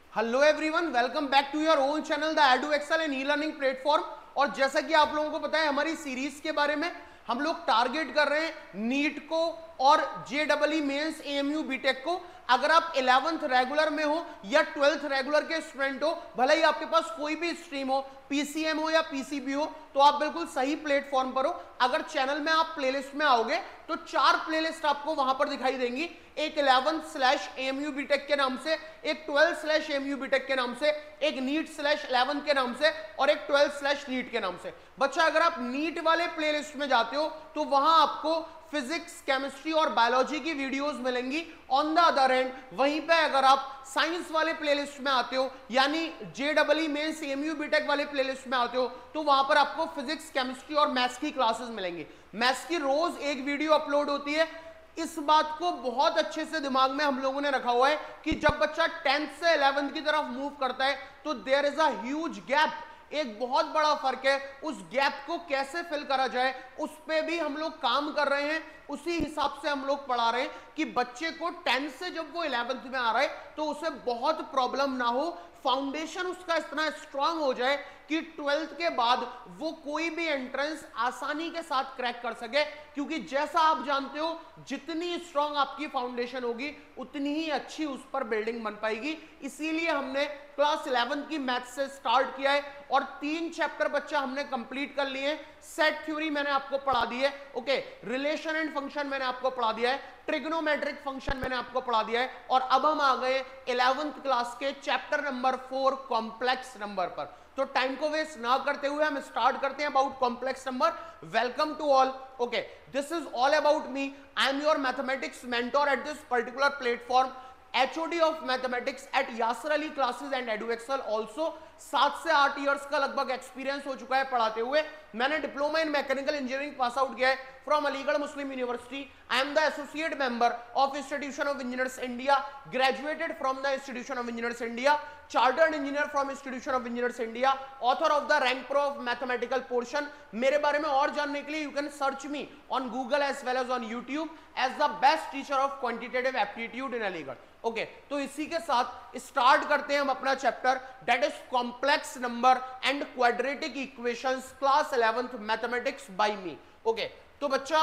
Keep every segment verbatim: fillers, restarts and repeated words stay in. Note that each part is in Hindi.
Hello everyone, welcome back to your own channel the edu excel and e learning platform. और जैसा कि आप लोगों को पता है हमारी सीरीज के बारे में, हम लोग टारगेट कर रहे हैं नीट को और J double E mains AMU BTech को। अगर आप इलेवेंथ रेगुलर में हो या ट्वेल्थ रेगुलर के स्टूडेंट हो, भले ही आपके पास कोई भी स्ट्रीम हो, पीसीएम हो या पीसीबी हो, तो आप बिल्कुल सही प्लेटफॉर्म पर हो। अगर चैनल में आप प्लेलिस्ट में आओगे तो चार प्लेलिस्ट आपको वहां पर दिखाई देंगी, एक इलेवेंथ स्लैश एएमयू बीटेक के नाम से, एक ट्वेल्थ स्लैश एएमयू बीटेक के नाम से, एक नीट स्लैश इलेवेंथ के नाम से और एक ट्वेल्थ स्लैश नीट के नाम से। बच्चा अगर आप नीट वाले प्लेलिस्ट में जाते हो तो वहां आपको फिजिक्स, केमिस्ट्री और बायोलॉजी की वीडियोस मिलेंगी। ऑन द अदर हैंड वहीं पे अगर आप साइंस वाले प्लेलिस्ट में आते हो, यानी J double E mains AMU BTech वाले प्लेलिस्ट में आते हो, तो वहां पर आपको फिजिक्स, केमिस्ट्री और मैथ्स की क्लासेस मिलेंगी। मैथ्स की रोज एक वीडियो अपलोड होती है। इस बात को बहुत अच्छे से दिमाग में हम लोगों ने रखा हुआ है कि जब बच्चा टेंथ से इलेवेंथ की तरफ मूव करता है तो there is a huge gap, एक बहुत बड़ा फर्क है। उस गैप को कैसे फिल करा जाए उस पे भी हम लोग काम कर रहे हैं। उसी हिसाब से हम लोग पढ़ा रहे हैं कि बच्चे को टेंथ से जब वो इलेवेंथ में आ रहा है तो उसे बहुत प्रॉब्लम ना हो, फाउंडेशन उसका इतना स्ट्रांग हो जाए कि ट्वेल्थ के बाद वो कोई भी एंट्रेंस आसानी के साथ क्रैक कर सके। क्योंकि जैसा आप जानते हो, जितनी स्ट्रांग आपकी फाउंडेशन होगी उतनी ही अच्छी उस पर बिल्डिंग बन पाएगी। इसीलिए हमने क्लास इलेवेंथ की मैथ से स्टार्ट किया है और तीन चैप्टर बच्चा हमने कंप्लीट कर लिए। सेट थ्योरी मैंने आपको पढ़ा दी है, ओके, रिलेशन एंड फंक्शन मैंने आपको पढ़ा दिया है, ट्रिग्नोमेट्रिक फंक्शन मैंने आपको पढ़ा दिया है, और अब हम आ गए इलेवेंथ क्लास के chapter number four complex number पर। तो टाइम को वेस्ट ना करते हुए हम स्टार्ट करते हैं about complex number. Welcome to all, okay, this is all about me. I am your mathematics mentor at this particular platform, H O D of Mathematics at Yasser Ali Classes and Edu Excel also। सात से आठ इयर्स का लगभग एक्सपीरियंस हो चुका है पढ़ाते हुए। मैंने diploma in mechanical engineering pass out किया है from Aligarh Muslim University. I am the associate member of institution of engineers India, graduated from the institution of engineers India, chartered engineer from institution of engineers India, author of the rank pro of mathematical portion. मेरे बारे में और जानने के लिए you can search me on Google as well as on YouTube as the best teacher of quantitative aptitude in Aligarh. Okay, तो इसी के साथ स्टार्ट करते हैं हम अपना chapter, that is complex number and quadratic equations, class eleventh mathematics by me. Okay, तो बच्चा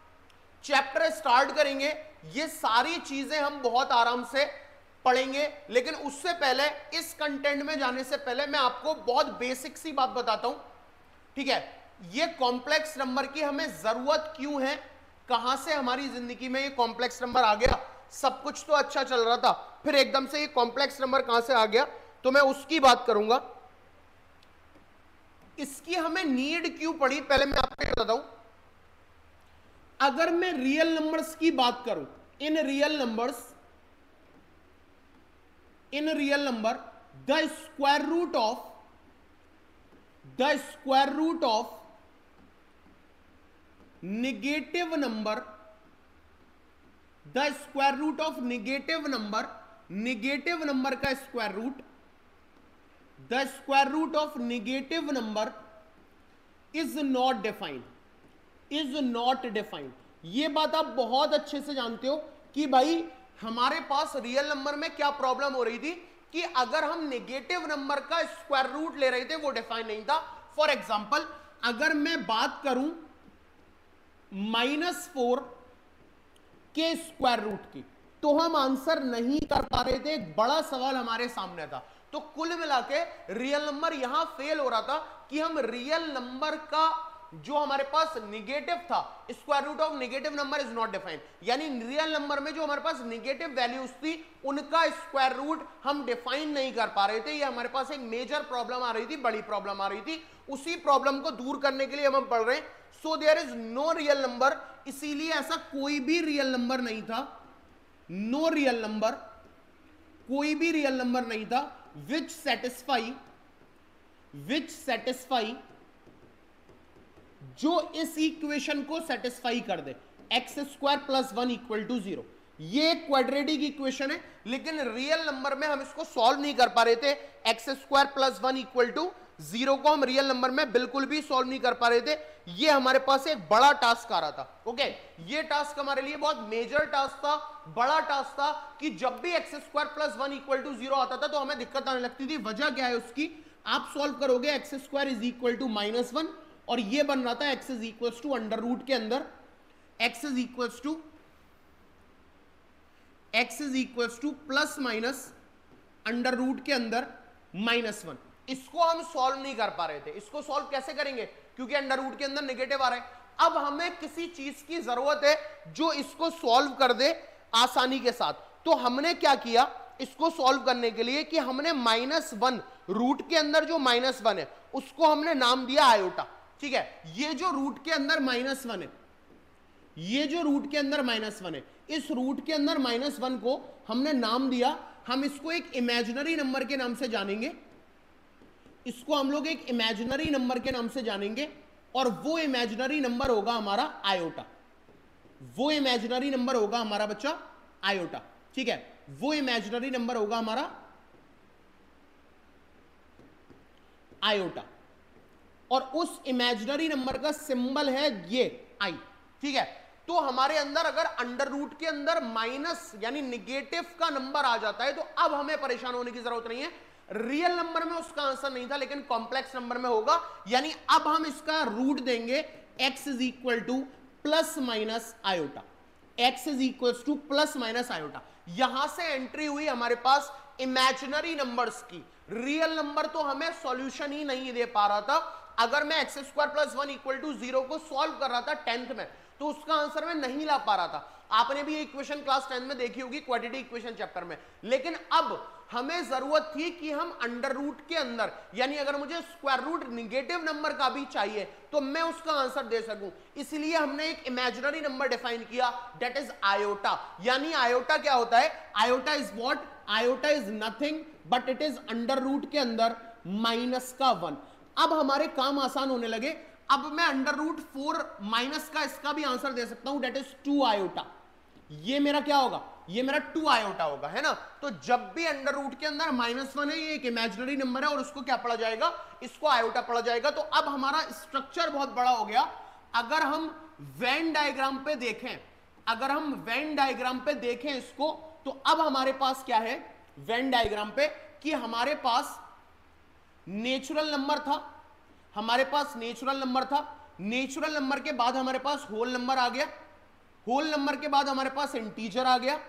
चैप्टर स्टार्ट करेंगे। ये सारी चीजें हम बहुत आराम से पढ़ेंगे, लेकिन उससे पहले, इस कंटेंट में जाने से पहले मैं आपको बहुत बेसिक सी बात बताता हूं, ठीक है। ये कॉम्प्लेक्स नंबर की हमें जरूरत क्यों है, कहां से हमारी जिंदगी में ये कॉम्प्लेक्स नंबर आ गया। सब कुछ तो अच्छा चल रहा था, फिर एकदम से ये कॉम्प्लेक्स नंबर कहां से आ गया, तो मैं उसकी बात करूंगा। इसकी हमें नीड क्यों पड़ी, पहले मैं आपको ये बताऊं। अगर मैं रियल नंबर्स की बात करूं, in real numbers, in real number the square root of the square root of negative number, the square root of negative number, negative number का square root, the square root of negative number is not defined, is not defined. ये बात आप बहुत अच्छे से जानते हो कि भाई हमारे पास रियल नंबर में क्या प्रॉब्लम हो रही थी कि अगर हम नेगेटिव नंबर का स्क्वायर रूट ले रहे थे वो डिफाइन नहीं था। फॉर एग्जाम्पल, अगर मैं बात करूं माइनस फोर के स्क्वायर रूट की, तो हम आंसर नहीं कर पा रहे थे, एक बड़ा सवाल हमारे सामने था। तो कुल मिला के रियल नंबर यहां फेल हो रहा था कि हम रियल नंबर का जो हमारे पास नेगेटिव था, square root of negative number is not defined, यानी रियल नंबर में जो हमारे पास नेगेटिव वैल्यूज थी उनका स्क्वायर रूट हम डिफाइन नहीं कर पा रहे थे। ये हमारे पास एक मेजर प्रॉब्लम आ रही थी, बड़ी प्रॉब्लम आ रही थी। उसी प्रॉब्लम को दूर करने के लिए हम पढ़ रहे हैं। So there is no real number, इसीलिए ऐसा कोई भी रियल नंबर नहीं था, नो रियल नंबर, कोई भी रियल नंबर नहीं था विच सेटिस्फाई, विच सेटिस्फाई, जो इस इक्वेशन को सेटिस्फाई कर दे, x square plus one equal to zero. ये क्वाड्रेटिक इक्वेशन है, लेकिन रियल नंबर में हम इसको सॉल्व नहीं कर पा रहे थे। X square plus one equal to zero को हम रियल नंबर में बिल्कुल भी सॉल्व नहीं कर पा रहे थे। ये हमारे पास एक बड़ा टास्क आ रहा था। ओके, ये टास्क हमारे लिए बहुत मेजर टास्क था, बड़ा टास्क था कि जब भी x square plus one equal to zero आता था तो हमें दिक्कत आने लगती थी। वजह क्या है उसकी, आप सॉल्व करोगे x square is equal to minus one और ये बन रहा था x is equal to under root के अंदर x is equal to x is equal to plus minus under root के अंदर माइनस वन। इसको हम सॉल्व नहीं कर पा रहे थे। इसको सॉल्व कैसे करेंगे, क्योंकि अंडर रूट के अंदर नेगेटिव आ रहा है। अब हमें किसी चीज की जरूरत है जो इसको सॉल्व कर दे आसानी के साथ। तो हमने क्या किया इसको सॉल्व करने के लिए कि हमने माइनस वन, रूट के अंदर जो माइनस वन है उसको हमने नाम दिया आयोटा। ठीक है, ये जो रूट के अंदर माइनस वन है, ये जो रूट के अंदर माइनस वन है, इस रूट के अंदर माइनस वन को हमने नाम दिया, हम इसको एक इमेजिनरी नंबर के नाम से जानेंगे। इसको हम लोग एक इमेजिनरी नंबर के नाम से जानेंगे और वो इमेजिनरी नंबर होगा हमारा आयोटा। वो इमेजिनरी नंबर होगा हमारा बच्चा आयोटा। ठीक है, वो इमेजिनरी नंबर होगा हमारा आयोटा और उस इमेजिनरी नंबर का सिंबल है ये आई। ठीक है, तो हमारे अंदर अगर अंडर रूट के अंदर माइनस यानी निगेटिव का नंबर आ जाता है तो अब हमें परेशान होने की जरूरत नहीं है। रियल नंबर में उसका आंसर नहीं था लेकिन कॉम्प्लेक्स नंबर में होगा, यानी अब हम इसका रूट देंगे x is equal to plus minus iota. x is equal to plus minus iota. यहां से एंट्री हुई हमारे पास इमेजिनरी नंबर्स की। रियल नंबर तो हमें सॉल्यूशन ही नहीं दे पा रहा था। अगर मैं x square plus one equal to zero को सॉल्व कर रहा था टेंथ में तो उसका आंसर मैं नहीं ला पा रहा था। आपने भी इक्वेशन क्लास टेंथ में देखी होगी क्वाड्रेटिक इक्वेशन चैप्टर में। लेकिन अब हमें जरूरत थी कि हम अंडर रूट के अंदर, यानी अगर मुझे स्क्वायर रूट निगेटिव नंबर का भी चाहिए तो मैं उसका आंसर दे सकूं, इसलिए हमने एक इमेजिनरी नंबर डिफाइन किया, दैट इज आयोटा। यानी आयोटा क्या होता है, iota is what, iota is nothing but it is under root के अंदर माइनस का वन। अब हमारे काम आसान होने लगे। अब मैं अंडर रूट फोर माइनस का इसका भी आंसर दे सकता हूं, दैट इज टू आयोटा। ये मेरा क्या होगा, ये मेरा टू आयोटा होगा, है ना। तो जब भी अंडर रूट के अंदर माइनस वन है, ये एक इमेजिनरी नंबर है और उसको क्या पढ़ा जाएगा, इसको आयोटा पढ़ा जाएगा। तो अब हमारा स्ट्रक्चर बहुत बड़ा हो गया। अगर हम वेन डायग्राम पे देखें, अगर हम वेन डायग्राम पे देखें इसको, तो अब हमारे पास क्या है वेन डायग्राम पे, कि हमारे पास नेचुरल नंबर था, हमारे पास नेचुरल नंबर था, नेचुरल नंबर के बाद हमारे पास होल नंबर आ गया, होल नंबर के बाद हमारे पास इंटीजर आ गया,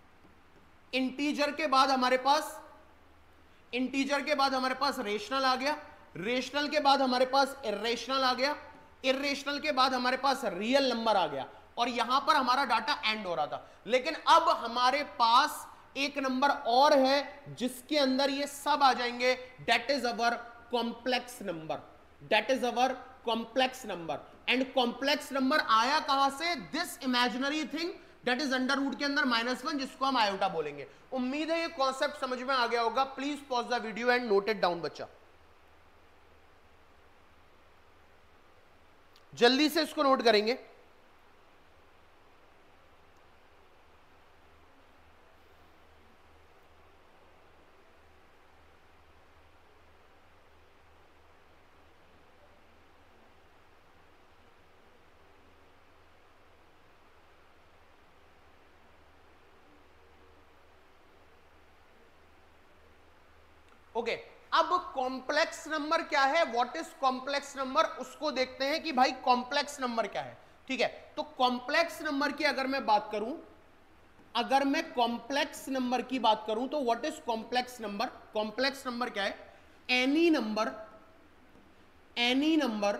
इंटीजर के बाद हमारे पास इंटीजर के बाद हमारे पास रेशनल आ गया, रेशनल के बाद हमारे पास इर्रेशनल आ गया, इर्रेशनल के बाद हमारे पास रियल नंबर आ गया और यहां पर हमारा डाटा एंड हो रहा था। लेकिन अब हमारे पास एक नंबर और है जिसके अंदर ये सब आ जाएंगे, that is our complex number, that is our complex number. And complex number आया कहां से, this imaginary thing that is under root के अंदर माइनस वन, जिसको हम आयोटा बोलेंगे। उम्मीद है ये कॉन्सेप्ट समझ में आ गया होगा। Please pause the video and note it down बच्चा, जल्दी से इसको नोट करेंगे। ओके okay, अब कॉम्प्लेक्स नंबर क्या है, व्हाट इज कॉम्प्लेक्स नंबर, उसको देखते हैं कि भाई कॉम्प्लेक्स नंबर क्या है। ठीक है, तो कॉम्प्लेक्स नंबर की अगर मैं बात करूं, अगर मैं कॉम्प्लेक्स नंबर की बात करूं तो what is complex number, complex number क्या है, any number any number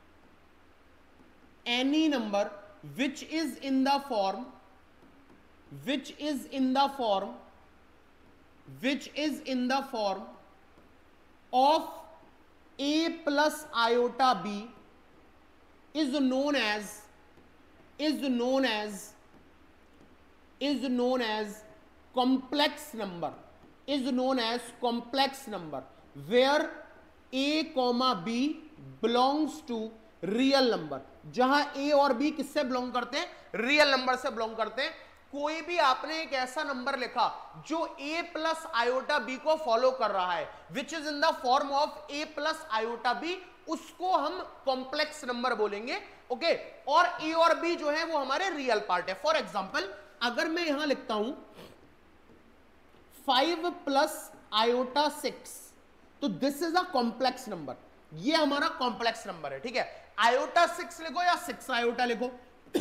any number which is in the form which is in the form which is in the form of a plus iota b is known as is known as is known as complex number is known as complex number where a comma b belongs to real number। जहां a और b किससे बिलोंग करते हैं, रियल नंबर से बिलोंग करते हैं। कोई भी आपने एक ऐसा नंबर लिखा जो a प्लस आयोटा बी को फॉलो कर रहा है, which is in the form of a plus iota b, उसको हम कॉम्प्लेक्स नंबर बोलेंगे। ओके, और a और b जो है वो हमारे रियल पार्ट है। फॉर एग्जाम्पल अगर मैं यहां लिखता हूं फाइव प्लस आयोटा सिक्स, तो this is a complex number, ये हमारा कॉम्प्लेक्स नंबर है। ठीक है, आयोटा सिक्स लिखो या सिक्स आयोटा लिखो,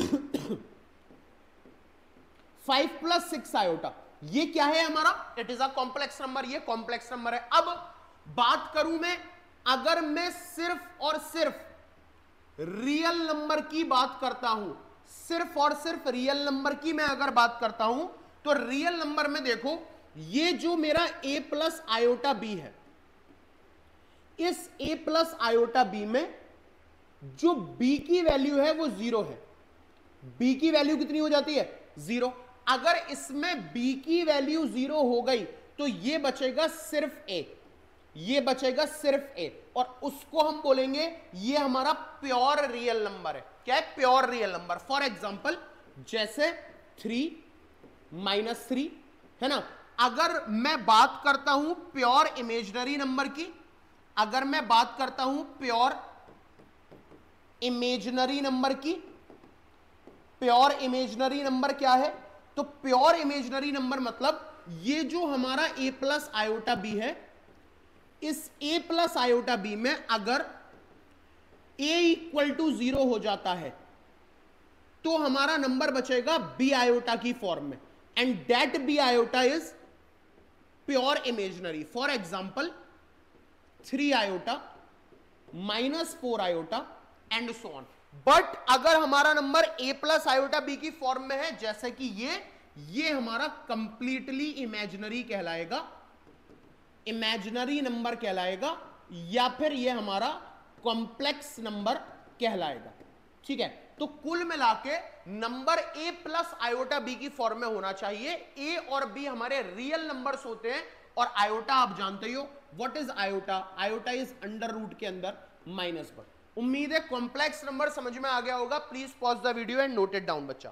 फाइव प्लस सिक्स आयोटा, ये क्या है हमारा, it is a complex number, ये कॉम्प्लेक्स नंबर है। अब बात करूं मैं, अगर मैं सिर्फ और सिर्फ रियल नंबर की बात करता हूं, सिर्फ और सिर्फ रियल नंबर की मैं अगर बात करता हूं, तो रियल नंबर में देखो, ये जो मेरा a प्लस आयोटा बी है, इस a प्लस आयोटा बी में जो b की वैल्यू है वो जीरो है। b की वैल्यू कितनी हो जाती है, जीरो। अगर इसमें b की वैल्यू जीरो हो गई तो ये बचेगा सिर्फ a, ये बचेगा सिर्फ a, और उसको हम बोलेंगे ये हमारा प्योर रियल नंबर है। क्या है, pure real number. For example जैसे थ्री माइनस थ्री है ना, अगर मैं बात करता हूं प्योर इमेजिनरी नंबर की, अगर मैं बात करता हूं प्योर इमेजिनरी नंबर की, प्योर इमेजिनरी नंबर क्या है, तो प्योर इमेजिनरी नंबर मतलब ये जो हमारा a प्लस आयोटा बी है, इस a प्लस आयोटा बी में अगर a इक्वल टू जीरो हो जाता है तो हमारा नंबर बचेगा b आयोटा की फॉर्म में, and that b iota is pure imaginary. For example three iota minus four iota and so on. But अगर हमारा number a plus iota B की फॉर्म में है, जैसे कि ये ये हमारा कंप्लीटली इमेजिनरी कहलाएगा, इमेजिनरी नंबर कहलाएगा, या फिर ये हमारा कॉम्प्लेक्स नंबर कहलाएगा। ठीक है, तो कुल मिला के number a plus iota B की फॉर्म में होना चाहिए। a और b हमारे रियल नंबर्स होते हैं, और आयोटा आप जानते ही हो, what is iota, iota is under root के अंदर माइनस वन। उम्मीद है कॉम्प्लेक्स नंबर समझ में आ गया होगा। Please pause the video and note it down बच्चा।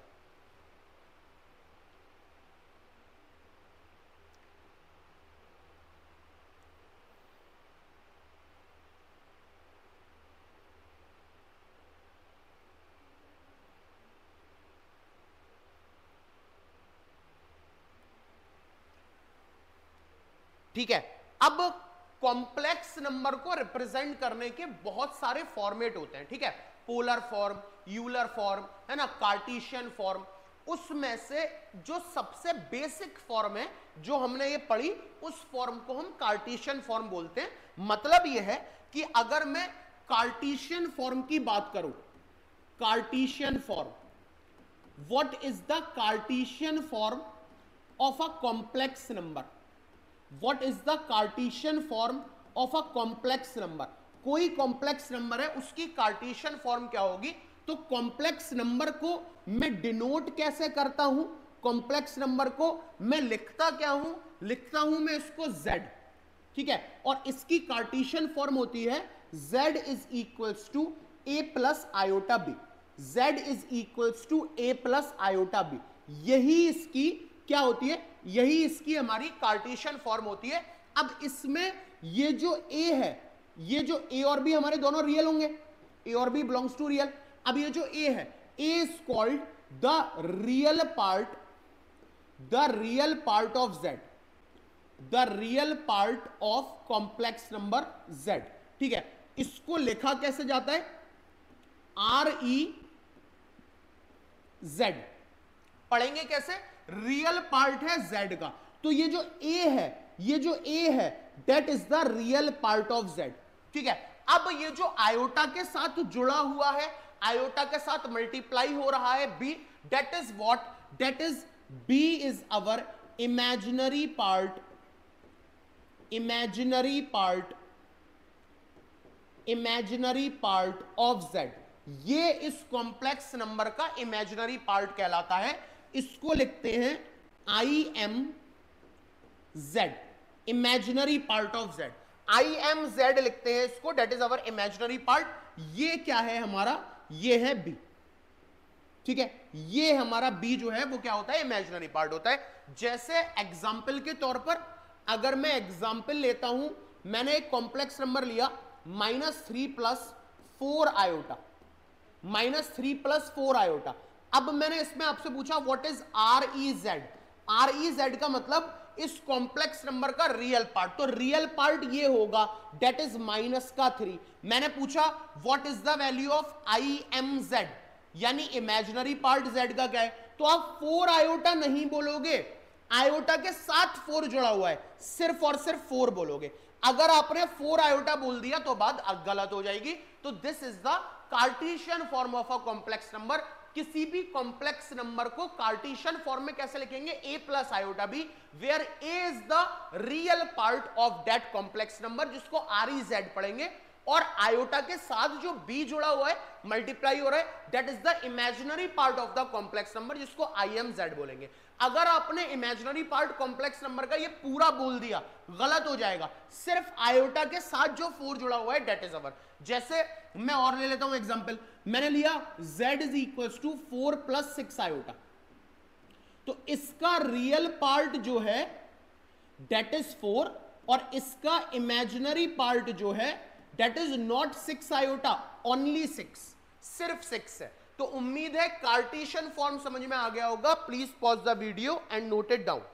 ठीक है, अब कॉम्प्लेक्स नंबर को रिप्रेजेंट करने के बहुत सारे फॉर्मेट होते हैं। ठीक है, पोलर फॉर्म, यूलर फॉर्म, है ना, कार्टेशियन फॉर्म। उसमें से जो सबसे बेसिक फॉर्म है जो हमने ये पढ़ी, उस फॉर्म को हम कार्टेशियन फॉर्म बोलते हैं। मतलब ये है कि अगर मैं कार्टेशियन फॉर्म की बात करूं, Cartesian form, what is the Cartesian form of a complex number, What is the Cartesian form of a complex number? कोई कॉम्प्लेक्स नंबर है, उसकी कार्टेशियन फॉर्म क्या होगी? तो कॉम्प्लेक्स नंबर को मैं डिनोट कैसे करता हूं, कॉम्प्लेक्स नंबर को मैं लिखता क्या हूं, लिखता हूं मैं इसको z। ठीक है, और इसकी कार्टेशियन फॉर्म होती है z is equals to a plus iota b, z is equals to a plus iota b. यही इसकी क्या होती है, यही इसकी हमारी कार्टेशियन फॉर्म होती है। अब इसमें ये जो a है, ये जो a और b हमारे दोनों रियल होंगे, a और b बिलोंग्स टू रियल। अब ये जो a है, a is called the real part, the real part of z, the real part of complex number z। ठीक है, इसको लिखा कैसे जाता है, आर ई जेड। पढ़ेंगे कैसे, रियल पार्ट है z का, तो ये जो a है, ये जो a है that is the real part of z। ठीक है, अब ये जो आयोटा के साथ जुड़ा हुआ है, आयोटा के साथ मल्टीप्लाई हो रहा है b, that is what, that is b is our imaginary part, imaginary part, imaginary part of z। ये इस कॉम्प्लेक्स नंबर का इमेजिनरी पार्ट कहलाता है। इसको लिखते हैं I M z, imaginary part of z, I M z लिखते हैं इसको, that is our imaginary part. ये क्या है हमारा, ये है बी। ठीक है, ये हमारा b जो है वो क्या होता है, इमेजिनरी पार्ट होता है। जैसे एग्जाम्पल के तौर पर अगर मैं एग्जाम्पल लेता हूं, मैंने एक कॉम्प्लेक्स नंबर लिया minus three plus four iota, minus three plus four iota. अब मैंने इसमें आपसे पूछा what is R E Z. R E Z का मतलब इस कॉम्प्लेक्स नंबर का रियल पार्ट, तो रियल पार्ट ये होगा डेट इज माइनस का थ्री। मैंने पूछा what is the value of I M Z, यानी इमेजिनरी पार्ट जेड का क्या है, तो आप फोर आयोटा नहीं बोलोगे, आयोटा के साथ फोर जुड़ा हुआ है, सिर्फ और सिर्फ फोर बोलोगे। अगर आपने फोर आयोटा बोल दिया तो बात गलत हो जाएगी। तो this is the Cartesian form of a complex number. किसी भी कॉम्प्लेक्स नंबर को कार्टेशियन फॉर्म में कैसे लिखेंगे, A plus iota B, where A is the real part of that complex number, जिसको आर ई जेड पढ़ेंगे, और आयोटा के साथ जो बी जुड़ा हुआ है, मल्टीप्लाई हो रहा है, that is the imaginary part of the complex number, जिसको आई एम जेड बोलेंगे। अगर आपने इमेजिनरी पार्ट कॉम्प्लेक्स नंबर का ये पूरा बोल दिया, गलत हो जाएगा। सिर्फ आयोटा के साथ जो फोर जुड़ा हुआ है दैट इज अवर। जैसे मैं और ले लेता हूं एग्जांपल, मैंने लिया z is equal to four plus six iota, तो इसका रियल पार्ट जो है दैट इज फोर, और इसका इमेजिनरी पार्ट जो है that is not six iota, only six, सिर्फ सिक्स है। तो उम्मीद है कार्टेशियन फॉर्म समझ में आ गया होगा। Please pause the video and note it down.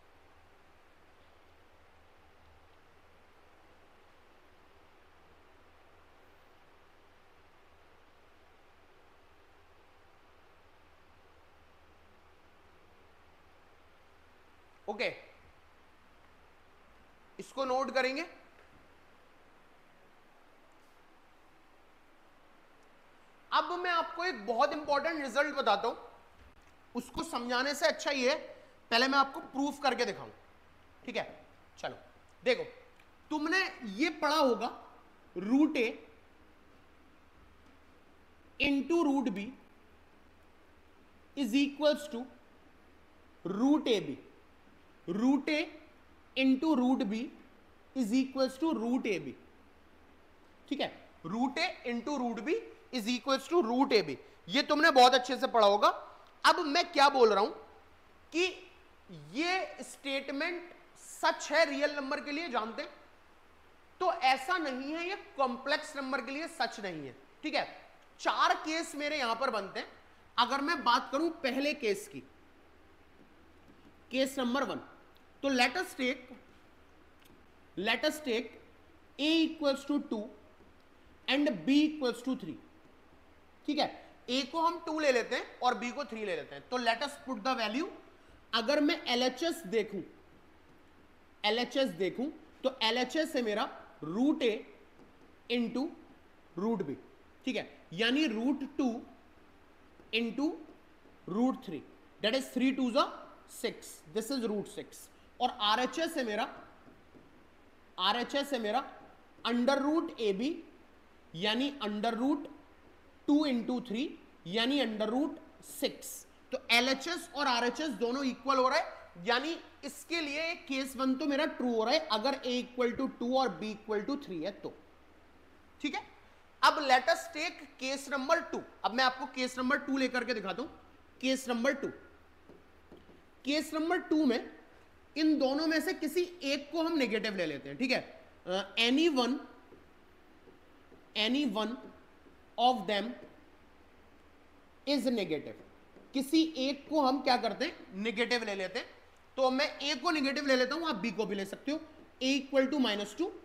Okay, इसको नोट करेंगे। अब मैं आपको एक बहुत इंपॉर्टेंट रिजल्ट बताता हूं, उसको समझाने से अच्छा ये है पहले मैं आपको प्रूफ करके दिखाऊं, ठीक है। चलो देखो, तुमने ये पढ़ा होगा root A into root B is equals to root A B, root A into root B is equals to root A B, ठीक है। Root A into root B is equals to root A B, ये तुमने बहुत अच्छे से पढ़ा होगा। अब मैं क्या बोल रहा हूं कि ये स्टेटमेंट सच है रियल नंबर के लिए, जानते हैं, तो ऐसा नहीं है ये कॉम्प्लेक्स नंबर के लिए सच नहीं है, ठीक है। चार केस मेरे यहां पर बनते हैं। अगर मैं बात करूं पहले केस की, केस नंबर वन, तो let us take let us take a equals to two and b equals to three, ठीक है। a को हम टू ले लेते हैं और b को थ्री ले लेते हैं। तो let us put the value. अगर मैं L H S देखूं, L H S देखूं तो L H S है मेरा root A into root B, ठीक है, यानी root two into root three, that is three two ज़ा six, this is root six. और आर एच एस है मेरा आर एच एस है मेरा अंडर रूट ए बी, यानी under root two into three, यानी अंडर रूट सिक्स। तो एल एच एस और आर एच एस दोनों इक्वल हो रहा है, यानी इसके लिए केस वन तो मेरा ट्रू हो रहा है अगर a इक्वल टू टू और b इक्वल टू थ्री है तो, ठीक है। अब let us take case number two. अब मैं आपको केस नंबर टू लेकर के दिखाता हूं। Case number two case number two में इन दोनों में से किसी एक को हम नेगेटिव ले लेते हैं, ठीक है। Any one any one of them is negative. किसी एक को हम क्या करते हैं, नेगेटिव ले लेते हैं। तो मैं ए को नेगेटिव ले लेता हूं, आप बी को भी ले सकते हो। A equal to minus two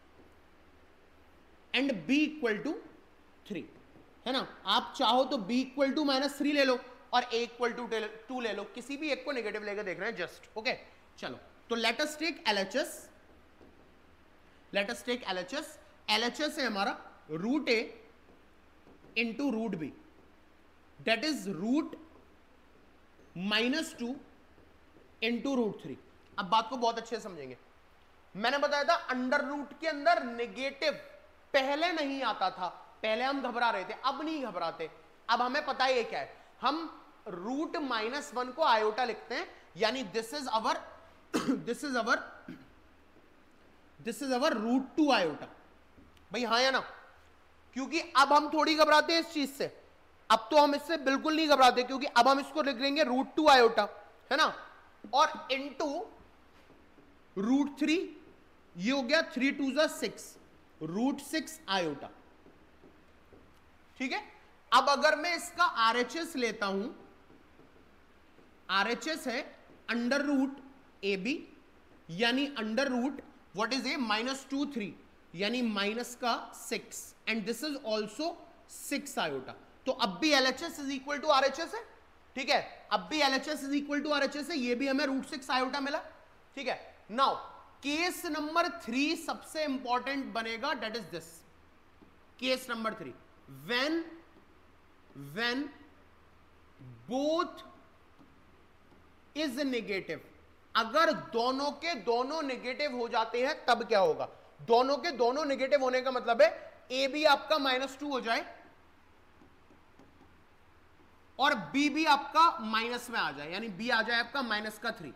and B equal to three, है ना। आप चाहो तो B equal to minus three ले लो और ए इक्वल टू टू ले लो, किसी भी एक को नेगेटिव लेकर देख रहे हैं जस्ट, ओके। चलो, तो let us take L H S let us take L H S L H S है हमारा root A into root B, that is root minus two into root three. अब बात को बहुत अच्छे से समझेंगे। मैंने बताया था अंडर रूट के अंदर नेगेटिव पहले नहीं आता था, पहले हम घबरा रहे थे, अब नहीं घबराते। अब हमें पता है ये क्या है, हम रूट माइनस वन को आयोटा लिखते हैं, यानी this is our this is our this is our root two iota. भाई हाँ या ना, क्योंकि अब हम थोड़ी घबराते हैं इस चीज से। अब तो हम इससे बिल्कुल नहीं घबराते, क्योंकि अब हम इसको लिख लेंगे रूट टू आयोटा, है ना, और इनटू रूट थ्री, ये हो गया थ्री टू जा सिक्स, रूट सिक्स आयोटा। ठीक है, अब अगर मैं इसका आरएचएस लेता हूं, आरएचएस है अंडर रूट ए बी, यानी under root what is A minus two three, यानी माइनस का six, and this is also six iota. तो अब भी LHS is equal to RHS है। ठीक है, अब भी LHS is equal to RHS है, ये भी हमें रूट सिक्स आयोटा मिला। ठीक है, नाउ केस नंबर थ्री सबसे इंपॉर्टेंट बनेगा, that is this case number three, when when both is negative. अगर दोनों के दोनों नेगेटिव हो जाते हैं तब क्या होगा? दोनों के दोनों नेगेटिव होने का मतलब है ए भी आपका माइनस टू हो जाए और बी भी आपका माइनस में आ जाए, यानी बी आ जाए आपका माइनस का थ्री।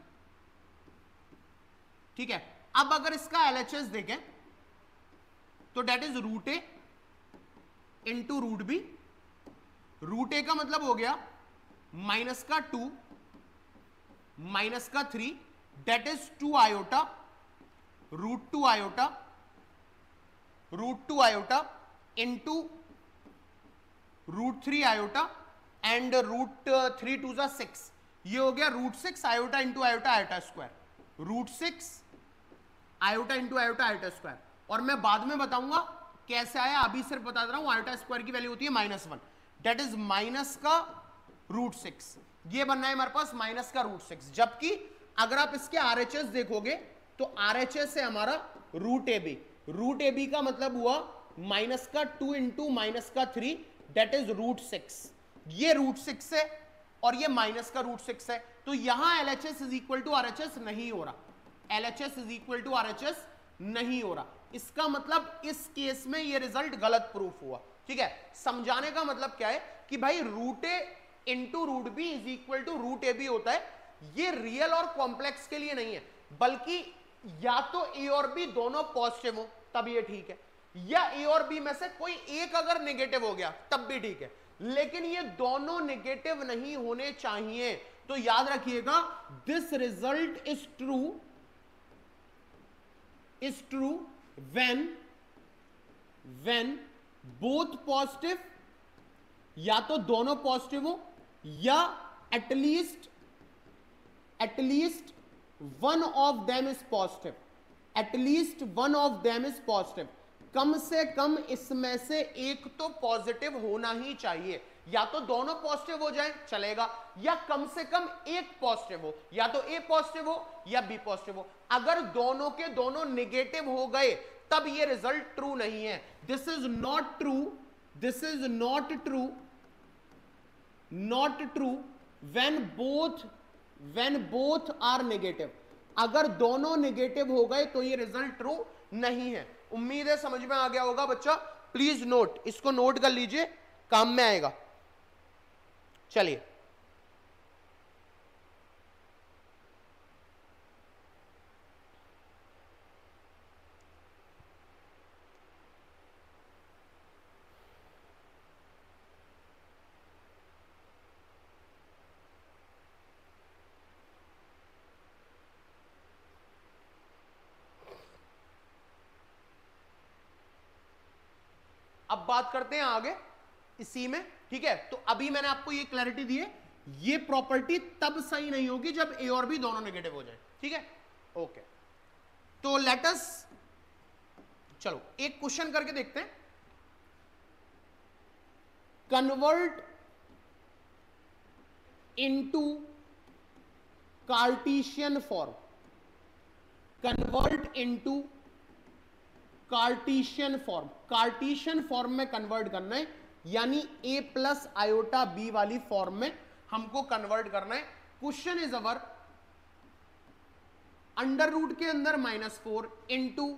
ठीक है, अब अगर इसका एलएचएस देखें तो that is root A into root B. Root A का मतलब हो गया माइनस का टू माइनस का three, that is two iota, root two iota, root two iota into root three iota and root three two जा सिक्स, ये हो गया root six iota into iota iota square, root six iota into iota iota square. और मैं बाद में बताऊंगा कैसे आया, अभी सिर्फ बता रहा हूं आयोटा स्क्वायर की वैल्यू होती है minus one, that is minus का रूट सिक्स, ये बनना है हमारे पास माइनस का रूट सिक्स। जबकि अगर आप इसके आरएचएस देखोगे तो आरएचएस है हमारा root A B, root A B का मतलब हुआ माइनस का टू इंटू माइनस का three, that is root six, ये रूट सिक्स है और ये माइनस का रूट सिक्स है। तो यहां LHS is equal to RHS नहीं हो रहा, LHS is equal to RHS नहीं हो रहा। इसका मतलब इस केस में ये रिजल्ट गलत प्रूफ हुआ। ठीक है, समझाने का मतलब क्या है कि भाई root A into root B is equal to root A B होता है, ये रियल और कॉम्प्लेक्स के लिए नहीं है, बल्कि या तो ए और बी दोनों पॉजिटिव हो तब ये ठीक है, या ए और बी में से कोई एक अगर नेगेटिव हो गया तब भी ठीक है, लेकिन ये दोनों नेगेटिव नहीं होने चाहिए। तो याद रखिएगा, this result is true is true when when both positive, या तो दोनों पॉजिटिव हो या at least at least one of them is positive, at least one of them is positive, कम से कम इसमें से एक तो पॉजिटिव होना ही चाहिए। या तो दोनों पॉजिटिव हो जाए चलेगा, या कम से कम एक पॉजिटिव हो, या तो ए पॉजिटिव हो या बी पॉजिटिव हो। अगर दोनों के दोनों नेगेटिव हो गए तब ये रिजल्ट ट्रू नहीं है। This is not true, this is not true not true when both when both are negative. अगर दोनों नेगेटिव हो गए तो ये रिजल्ट ट्रू नहीं है। उम्मीद है समझ में आ गया होगा बच्चा, प्लीज नोट, इसको नोट कर लीजिए, काम में आएगा। चलिए अब बात करते हैं आगे इसी में। ठीक है, तो अभी मैंने आपको ये क्लैरिटी दी है, ये प्रॉपर्टी तब सही नहीं होगी जब ए और बी दोनों नेगेटिव हो जाए। ठीक है, ओके, तो लेट अस चलो एक क्वेश्चन करके देखते हैं। Convert into Cartesian form, convert into Cartesian form, Cartesian form में कन्वर्ट करना है, यानी ए प्लस आयोटा बी वाली फॉर्म में हमको कन्वर्ट करना है। Question is our under root के अंदर minus four into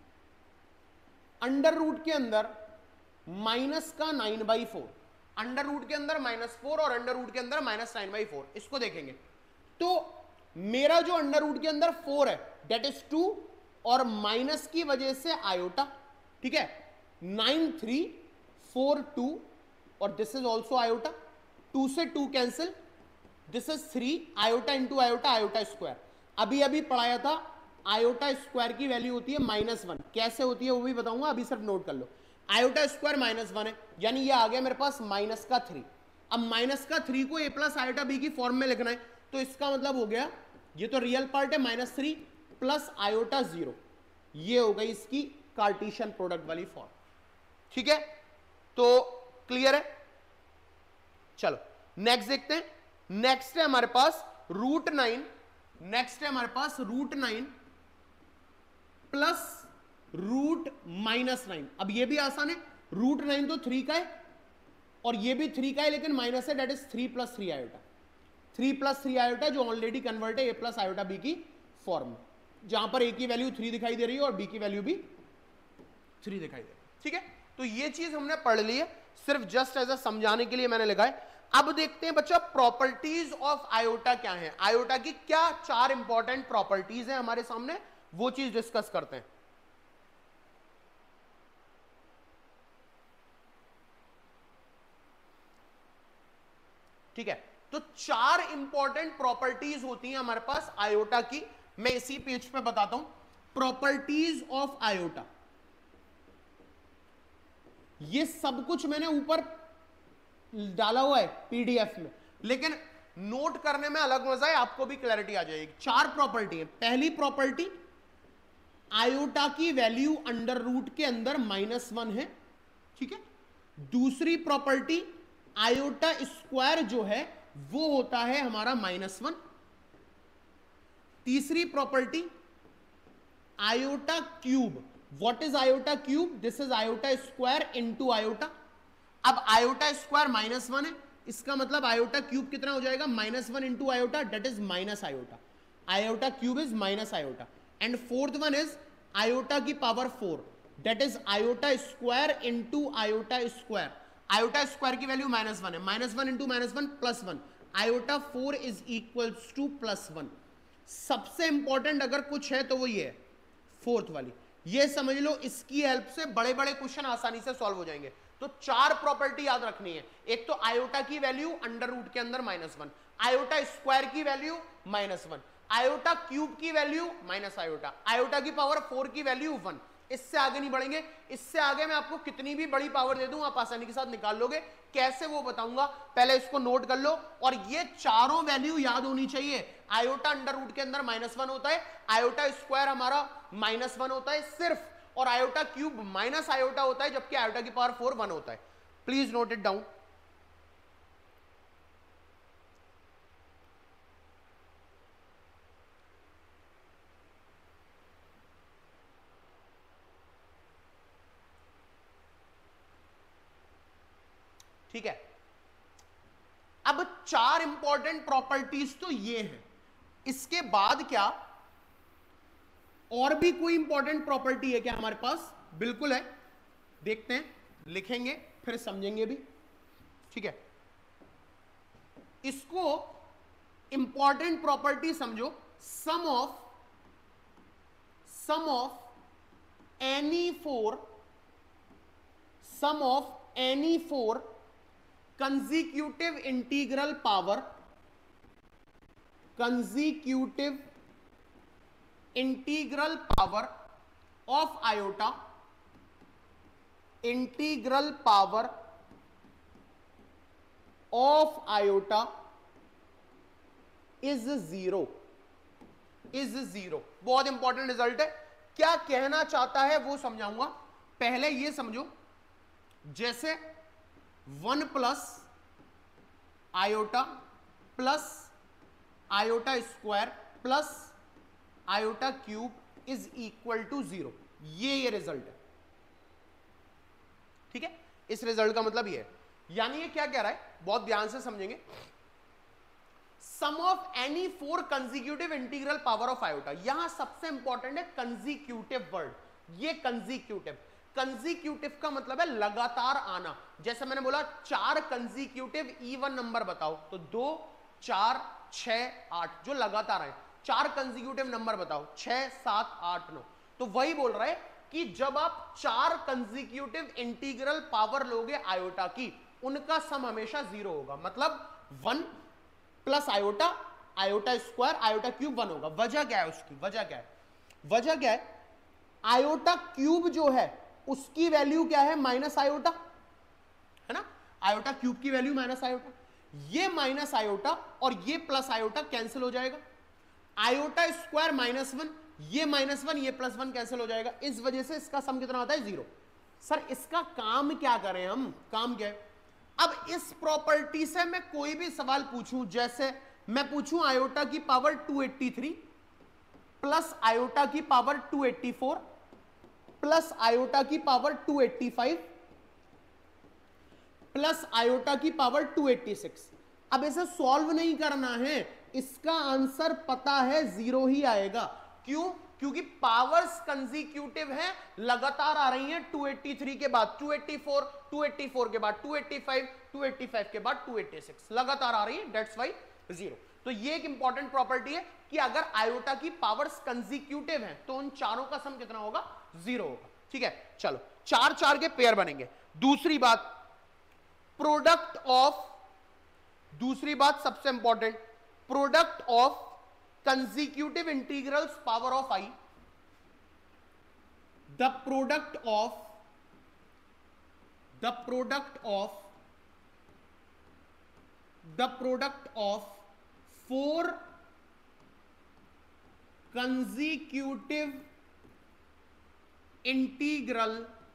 under root के अंदर माइनस का nine by four, under root के अंदर माइनस फोर और अंडर रूट के अंदर माइनस नाइन बाई फोर। इसको देखेंगे तो मेरा जो अंडर रूट के अंदर फोर है डेट इज टू और माइनस की वजह से आयोटा। ठीक है, नाइन थ्री फोर टू और this is also iota, two से two cancel, this is three, iota into iota, iota square. अभी अभी पढ़ाया था आयोटा स्क्वायर की वैल्यू होती है माइनस वन, कैसे होती है वो भी बताऊंगा, अभी सिर्फ नोट कर लो। आयोटा स्क्वायर माइनस वन है, यानी ये आ गया मेरे पास माइनस का थ्री। अब माइनस का थ्री को ए प्लस आयोटा बी की फॉर्म में लिखना है, तो इसका मतलब हो गया ये तो रियल पार्ट है, minus three plus iota zero, ये हो गई इसकी कार्टेशियन प्रोडक्ट वाली फॉर्म। ठीक है, तो क्लियर है। चलो नेक्स्ट देखते हैं। नेक्स्ट है हमारे पास रूट नाइन, नेक्स्ट है हमारे पास root nine plus root minus nine. अब ये भी आसान है, रूट नाइन तो थ्री का है और ये भी थ्री का है, लेकिन माइनस है, that is three plus three iota, three plus three iota जो ऑलरेडी कन्वर्ट है ए प्लस आयोटा बी की फॉर्म, जहां पर ए की वैल्यू थ्री दिखाई दे रही है और बी की वैल्यू भी थ्री दिखाई दे रही है। ठीक है, तो ये चीज हमने पढ़ ली है, सिर्फ जस्ट एज अ समझाने के लिए मैंने लिखा है। अब देखते हैं बच्चा प्रॉपर्टीज ऑफ आयोटा क्या है, आयोटा की क्या चार इंपॉर्टेंट प्रॉपर्टीज है हमारे सामने, वो चीज डिस्कस करते हैं। ठीक है, तो चार इंपॉर्टेंट प्रॉपर्टीज होती हैं हमारे पास आयोटा की, मैं इसी पेज पे बताता हूं। प्रॉपर्टीज ऑफ आयोटा, ये सब कुछ मैंने ऊपर डाला हुआ है पीडीएफ में, लेकिन नोट करने में अलग मजा है, आपको भी क्लैरिटी आ जाएगी। चार प्रॉपर्टी है। पहली प्रॉपर्टी, आयोटा की वैल्यू अंडर रूट के अंदर माइनस वन है। ठीक है, दूसरी प्रॉपर्टी, आयोटा स्क्वायर जो है वो होता है हमारा माइनस वन। तीसरी property, iota cube, what is iota cube, this is iota square into iota. अब आयोटा स्क्वायर माइनस वन है, इसका मतलब आयोटा क्यूब कितना हो जाएगा, minus one into iota, that is minus iota, iota cube is minus iota. And fourth one is iota की power four, that is iota square into iota square. Iota square की वैल्यू माइनस वन है, minus one into minus one plus one, iota four is equals to plus one. सबसे इंपॉर्टेंट अगर कुछ है तो वो ये है फोर्थ वाली, ये समझ लो, इसकी हेल्प से बड़े बड़े क्वेश्चन आसानी से सॉल्व हो जाएंगे। तो चार प्रॉपर्टी याद रखनी है, एक तो आयोटा की वैल्यू अंडर रूट के अंदर माइनस वन, आयोटा स्क्वायर की value minus one, iota cube की वैल्यू माइनस आयोटा, आयोटा की पावर फोर की वैल्यू वन। इससे आगे नहीं बढ़ेंगे, इससे आगे मैं आपको कितनी भी बड़ी पावर दे दूं आप आसानी के साथ निकाल लोगे, कैसे वो बताऊंगा, पहले इसको नोट कर लो। और ये चारों वैल्यू याद होनी चाहिए। आयोटा अंडर रूट के अंदर माइनस वन होता है, आयोटा स्क्वायर हमारा माइनस वन होता है सिर्फ, और आयोटा क्यूब माइनस आयोटा होता है, जबकि आयोटा की पावर फोर वन होता है। Please note it down. ठीक है, अब चार इंपॉर्टेंट प्रॉपर्टीज तो ये हैं, इसके बाद क्या और भी कोई इंपॉर्टेंट प्रॉपर्टी है क्या हमारे पास? बिल्कुल है, देखते हैं, लिखेंगे फिर समझेंगे भी। ठीक है, इसको इंपॉर्टेंट प्रॉपर्टी समझो, sum of sum of any four sum of any four consecutive integral power consecutive integral power of iota integral power of iota is zero is zero. बहुत इंपॉर्टेंट रिजल्ट है, क्या कहना चाहता है वो समझाऊंगा। पहले ये समझो, जैसे one plus iota plus iota square plus iota cube is equal to zero, ये ये रिजल्ट है। ठीक है, इस रिजल्ट का मतलब ये है, यानी ये क्या कह रहा है, बहुत ध्यान से समझेंगे। Sum of any four consecutive integral power of iota, यहां सबसे इंपॉर्टेंट है कंसेक्यूटिव वर्ड, ये कंसेक्यूटिव कंसेक्यूटिव का मतलब है लगातार आना। जैसे मैंने बोला चार कंसेक्यूटिव इवन नंबर बताओ, तो दो चार छह आठ, जो लगातार आए। चार कंसेक्यूटिव नंबर बताओ, छह सात आठ नौ। तो वही बोल रहा है कि जब आप चार कंसेक्यूटिव इंटीग्रल पावर लोगे आयोटा की, उनका सम हमेशा जीरो होगा। मतलब one plus iota, iota square, iota cube one होगा। वजह क्या है उसकी, वजह क्या है, वजह क्या है, आयोटा क्यूब जो है उसकी वैल्यू क्या है, माइनस आयोटा, है ना, आयोटा क्यूब की वैल्यू माइनस आयोटा, ये माइनस आयोटा और ये प्लस आयोटा कैंसिल हो जाएगा, आयोटा स्क्वायर माइनस वन, ये माइनस वन ये प्लस वन कैंसिल हो जाएगा, इस वजह से इसका सम कितना आता है, जीरो। सर इसका काम क्या करें हम, काम क्या है, अब इस प्रॉपर्टी से मैं कोई भी सवाल पूछूं, जैसे मैं पूछूं आयोटा की power two eighty three plus iota की power two eighty four plus iota की power two eighty five plus iota की पावर टू एटी सिक्स, अब इसे सॉल्व नहीं करना है, इसका आंसर पता है जीरो ही आएगा। क्यों, क्योंकि पावर्स कंसेक्यूटिव हैं, लगातार आ रही हैं, टू एटी थ्री के बाद two eighty four, two eighty four के बाद two eighty five, two eighty five के बाद टू एटी सिक्स, लगातार आ रही है, दैट्स व्हाई जीरो। तो ये एक इंपॉर्टेंट प्रॉपर्टी है कि अगर आयोटा की पावर्स कंसेक्यूटिव हैं तो उन चारों का सम कितना होगा, जीरो होगा। ठीक है, चलो चार चार के पेयर बनेंगे। दूसरी बात, प्रोडक्ट ऑफ, दूसरी बात सबसे important, product of consecutive integrals power of I, the product of the product of the product of four consecutive integral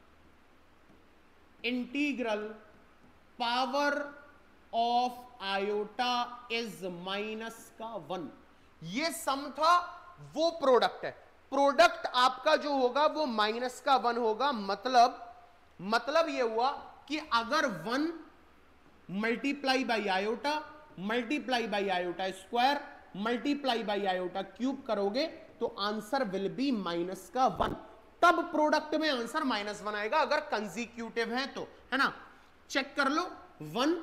integral power of iota is minus का वन। ये सम था, वो प्रोडक्ट है, प्रोडक्ट आपका जो होगा वो माइनस का वन होगा। मतलब मतलब ये हुआ कि अगर one multiply by iota multiply by iota square multiply by iota cube करोगे तो आंसर विल बी माइनस का वन, तब प्रोडक्ट में आंसर माइनस वन आएगा अगर कंसेक्यूटिव है तो, है ना। चेक कर लो, one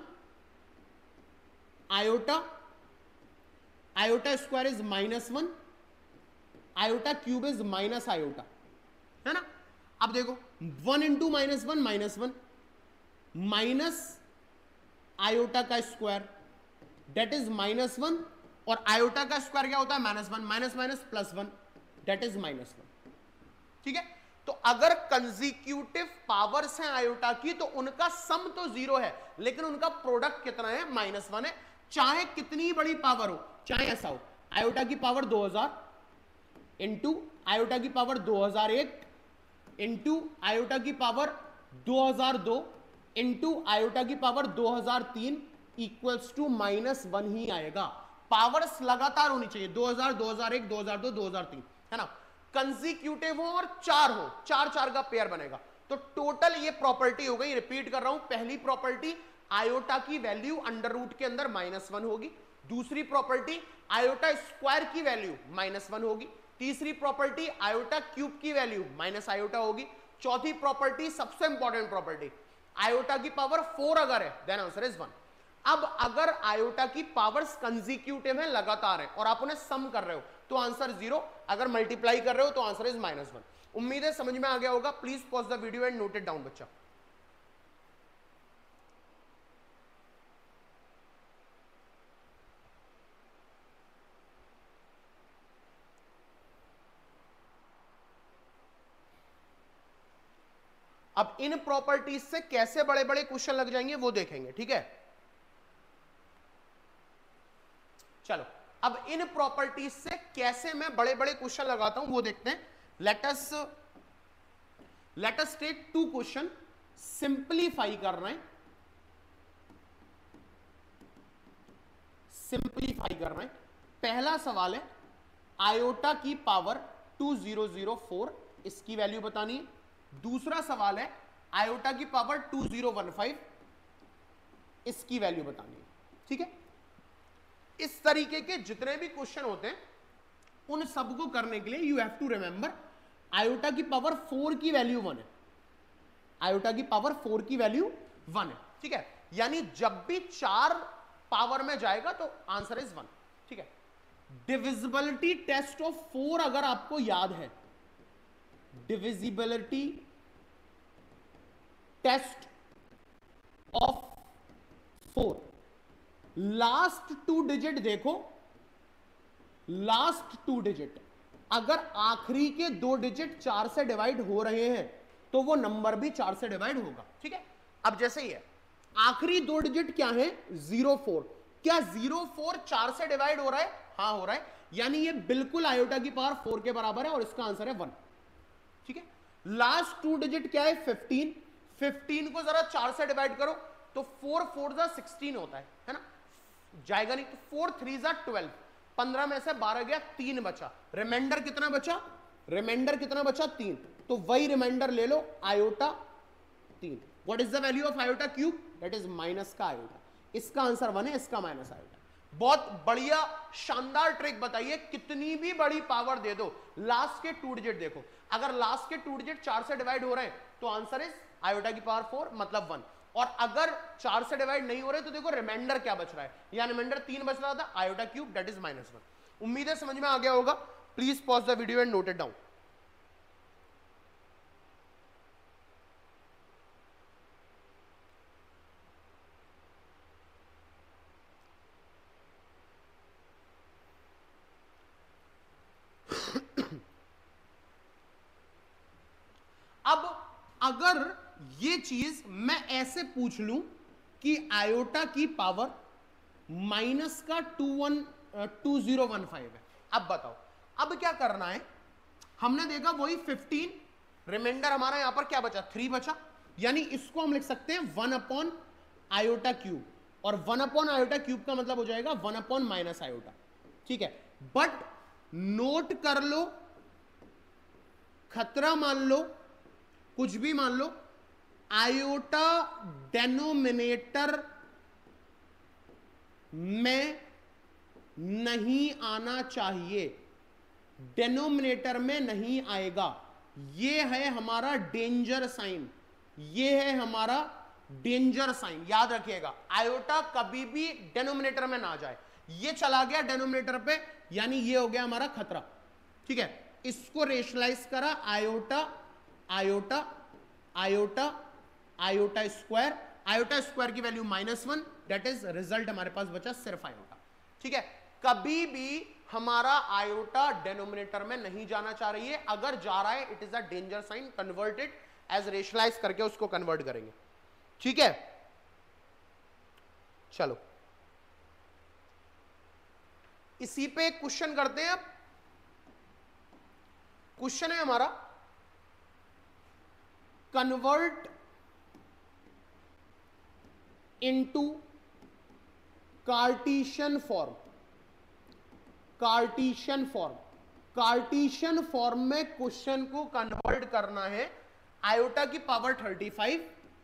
iota, iota square is minus one, iota cube is minus iota, है ना। अब देखो one into minus one minus one, minus iota का square that is minus one, और आयोटा का स्क्वायर क्या होता है, minus one, minus minus plus one that is minus one. ठीक है, तो अगर कंसेक्यूटिव पावर्स हैं आयोटा की तो उनका सम तो जीरो है लेकिन उनका प्रोडक्ट कितना है, माइनस वन है, चाहे कितनी बड़ी पावर हो, चाहे ऐसा हो, आयोटा की पावर दो हज़ार इंटू आयोटा की पावर दो हज़ार एक इंटू आयोटा की पावर दो हज़ार दो इंटू आयोटा की पावर दो हज़ार तीन इक्वल्स टू माइनस वन ही आएगा। पावर्स लगातार होनी चाहिए, दो हज़ार, दो हज़ार एक, दो हज़ार दो, दो हज़ार तीन, है ना। कंसेक्यूटिव हो और चार हो, चार चार का पेयर बनेगा। तो टोटल ये प्रॉपर्टी हो गई, रिपीट कर रहा हूं, पहली प्रॉपर्टी आयोटा की वैल्यू अंडर रूट के अंदर माइनस वन होगी, दूसरी प्रॉपर्टी आयोटा स्क्वायर की वैल्यू माइनस वन होगी, तीसरी प्रॉपर्टी आयोटा क्यूब की वैल्यू माइनस आयोटा होगी, चौथी प्रॉपर्टी सबसे इंपॉर्टेंट प्रॉपर्टी आयोटा की पावर फोर अगर है देन आंसर इज वन। अब अगर आयोटा की पावर्स कंसेक्यूटिव है, लगातार है, और आप उन्हें सम कर रहे हो तो आंसर जीरो, अगर मल्टीप्लाई कर रहे हो तो आंसर इज माइनस वन। उम्मीद है समझ में आ गया होगा। Please pause the video and note it down बच्चा। अब इन प्रॉपर्टीज से कैसे बड़े बड़े क्वेश्चन लग जाएंगे वो देखेंगे, ठीक है। चलो अब इन प्रॉपर्टीज से कैसे मैं बड़े बड़े क्वेश्चन लगाता हूं वो देखते हैं। Let us let us take two question, simplify कर रहे हैं, सिंपलीफाई कर रहे हैं। पहला सवाल है आयोटा की power two zero zero four, इसकी वैल्यू बतानी है। दूसरा सवाल है आयोटा की power two zero one five, इसकी वैल्यू बतानी है, ठीक है। इस तरीके के जितने भी क्वेश्चन होते हैं उन सबको करने के लिए you have to remember iota की पावर फोर की वैल्यू वन है, आयोटा की पावर फोर की वैल्यू वन है, ठीक है। यानी जब भी चार पावर में जाएगा तो आंसर इज वन, ठीक है। डिविजिबिलिटी टेस्ट ऑफ फोर अगर आपको याद है, divisibility test of four, last two digit देखो, लास्ट टू डिजिट अगर आखिरी के दो डिजिट चार से डिवाइड हो रहे हैं तो वो नंबर भी चार से डिवाइड होगा। ठीक है, अब जैसे ही है आखिरी दो डिजिट क्या है, जीरो फोर, क्या जीरो फोर चार से डिवाइड हो रहा है? हाँ हो रहा है, यानी ये बिल्कुल आयोटा की पावर फोर के बराबर है और इसका आंसर है वन। ठीक है, लास्ट टू डिजिट क्या है, फिफ्टीन, फिफ्टीन को जरा चार से डिवाइड करो तो फोर फोर जा सिक्सटीन होता है, है ना, जाएगा नहीं, तो फोर थ्री जा ट्वेल्व, पंद्रह में से बारह गया, तीन बचा, रिमाइंडर कितना बचा, रिमाइंडर कितना बचा, तीन, तो वही रिमाइंडर ले लो, आयोटा तीन। What is the value of iota cube, that is minus का आयोटा, इसका आंसर वन है, इसका माइनस आयोटा। बहुत बढ़िया शानदार ट्रिक बताइए, कितनी भी बड़ी पावर दे दो, लास्ट के टू डिजिट देखो, अगर लास्ट के टू डिजिट चार से डिवाइड हो रहे हैं तो आंसर इज आयोटा की पावर फोर मतलब वन, और अगर चार से डिवाइड नहीं हो रहे तो देखो रिमाइंडर क्या बच रहा है, या रिमाइंडर तीन बच रहा था, iota cube that is minus one. उम्मीद है समझ में आ गया होगा, please pause the video and note it down. अब अगर ये चीज मैं ऐसे पूछ लूं कि आयोटा की पावर माइनस का two one two zero one five है, अब बताओ अब क्या करना है। हमने देखा वही फिफ्टीन, रिमाइंडर हमारा यहां पर क्या बचा, थ्री बचा, यानी इसको हम लिख सकते हैं वन अपॉन आयोटा क्यूब, और वन अपॉन आयोटा क्यूब का मतलब हो जाएगा वन अपॉन माइनस आयोटा। ठीक है, बट नोट कर लो, खतरा मान लो, कुछ भी मान लो, आयोटा डेनोमिनेटर में नहीं आना चाहिए, डेनोमिनेटर में नहीं आएगा, ये है हमारा डेंजर साइन, ये है हमारा डेंजर साइन, याद रखिएगा, आयोटा कभी भी डेनोमिनेटर में ना जाए, ये चला गया डेनोमिनेटर पे, यानी ये हो गया हमारा खतरा। ठीक है, इसको रेशनलाइज करा, iota iota iota iota square, iota square की value minus one, that is result हमारे पास बचा सिर्फ आयोटा। ठीक है, कभी भी हमारा आयोटा डेनोमिनेटर में नहीं जाना चाह रही है, अगर जा रहा है it is a danger sign, converted as rationalise करके उसको कन्वर्ट करेंगे। ठीक है, चलो इसी पे एक क्वेश्चन करते हैं। अब क्वेश्चन है हमारा, convert into Cartesian form, Cartesian form, Cartesian form में क्वेश्चन को कन्वर्ट करना है, आयोटा की power thirty five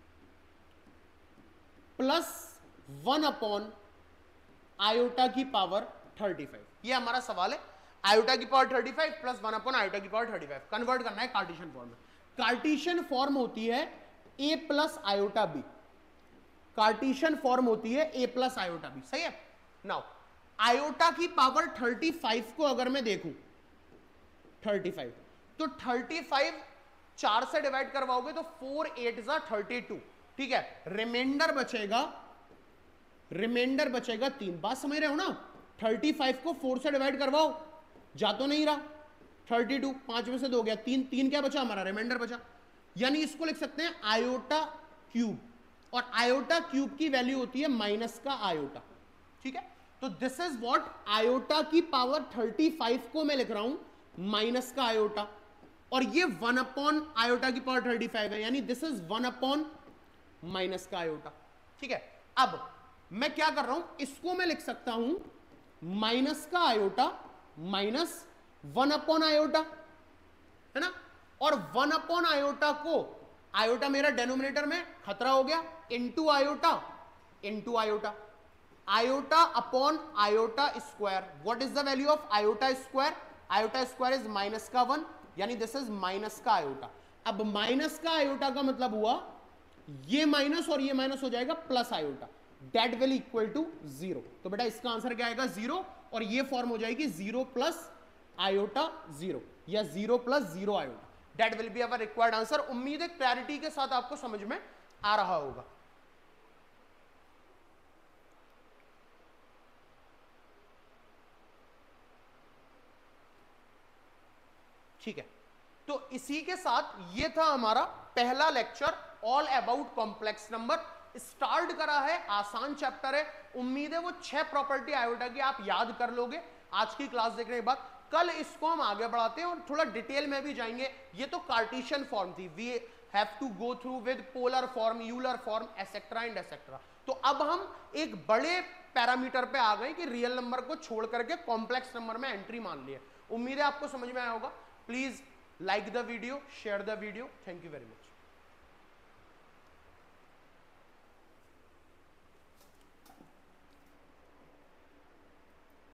plus one upon iota की पावर थर्टी फाइव, ये हमारा सवाल है, आयोटा की power thirty five plus one upon iota की पावर थर्टी फाइव कन्वर्ट करना है कार्टीशियन फॉर्म में। कार्टीशियन फॉर्म होती है ए plus iota b, Cartesian form होती है ए प्लस आयोटा बी, सही है। नाउ आयोटा की पावर थर्टी फाइव को अगर मैं देखूं, थर्टी फाइव, तो थर्टी फाइव चार से डिवाइड करवाओगे तो फोर एट जा थर्टी टू। ठीक है, रिमाइंडर बचेगा, रिमाइंडर बचेगा तीन, बात समझ रहे हो ना, थर्टी फाइव को फोर से डिवाइड करवाओ, जा तो नहीं रहा, थर्टी टू, पांच में से दो गया, तीन, तीन क्या बचा हमारा, रिमाइंडर बचा, यानी इसको लिख सकते हैं आयोटा क्यूब, और आयोटा क्यूब की वैल्यू होती है माइनस का आयोटा। ठीक है, तो दिस इज व्हाट, आयोटा की पावर थर्टी फाइव को मैं लिख रहा हूं माइनस का आयोटा, और ये वन अपॉन आयोटा की पावर थर्टी फाइव है, यानी this is one upon minus का आयोटा। ठीक है, अब मैं क्या कर रहा हूं, इसको मैं लिख सकता हूं माइनस का iota minus one upon iota, है ना, और वन अपॉन आयोटा को, आयोटा मेरा डेनोमिनेटर में खतरा हो गया, into iota, into iota, iota upon iota square, what is the value of iota square, iota square is minus का वन, यानी दिस इज माइनस का आयोटा। अब माइनस का आयोटा का मतलब हुआ ये माइनस और ये माइनस हो जाएगा plus iota, that will equal to zero, तो बेटा इसका आंसर क्या आएगा, जीरो, और ये फॉर्म हो जाएगी जीरो प्लस आयोटा जीरो, या zero plus zero iota, that will be our required answer. उम्मीद है क्लैरिटी के साथ आपको समझ में आ रहा होगा। ठीक है, तो इसी के साथ ये था हमारा पहला lecture all about complex number. Start करा है, आसान चैप्टर है, उम्मीद है वो छह प्रॉपर्टी आयोटा की आप याद कर लोगे आज की क्लास देखने के बाद। कल इसको हम आगे बढ़ाते हैं और थोड़ा डिटेल में भी जाएंगे। ये तो कार्टेशियन फॉर्म थी, we have to go through with polar form, Euler form, et cetera and et cetera. तो अब हम एक बड़े पैरामीटर पे आ गए कि रियल नंबर को छोड़ करके कॉम्प्लेक्स नंबर में एंट्री मान ली है। उम्मीद है आपको समझ में आया होगा। Please like the video, share the video. Thank you very much.